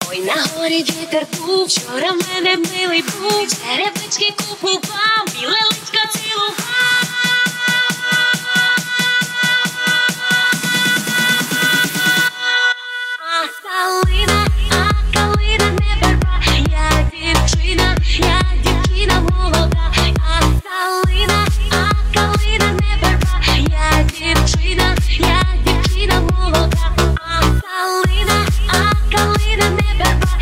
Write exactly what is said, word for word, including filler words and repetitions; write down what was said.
Ой, на горі вітер був, вчора в мене милий був, черевички купував, біле личко цілував. А калина, а калина не верба, я дівчина, я дівчина молода. А калина, а калина не верба, я дівчина, я дівчина молода. А калина, а калина не верба.